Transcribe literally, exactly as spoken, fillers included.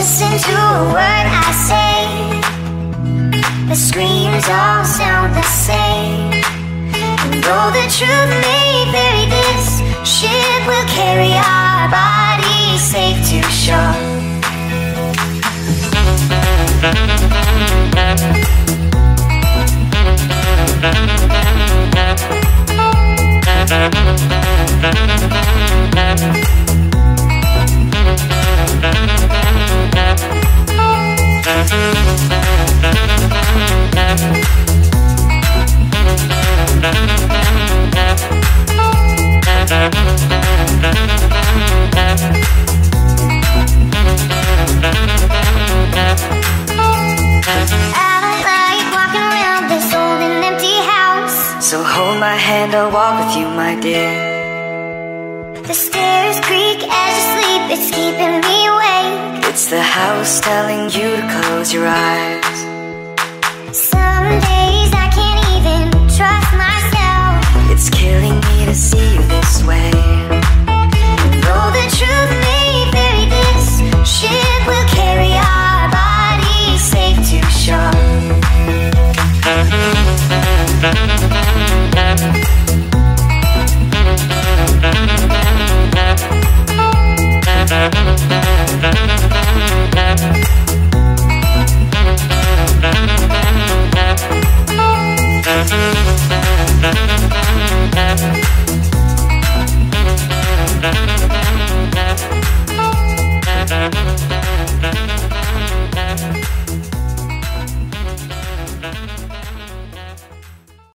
listen to a word I say. The screams all sound the same. And though the truth may vary, this ship will carry our bodies safe to shore. So hold my hand, I'll walk with you, my dear. The stairs creak as you sleep, it's keeping me awake. It's the house telling you to close your eyes. Some days I can't even trust myself. It's killing me to see you this way. Though the truth may vary, this ship will carry our bodies safe to shore. Thank you.